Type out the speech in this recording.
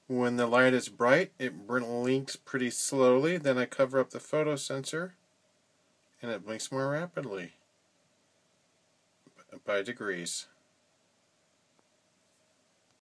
When the light is bright, it blinks pretty slowly. Then I cover up the photo sensor and it blinks more rapidly by degrees.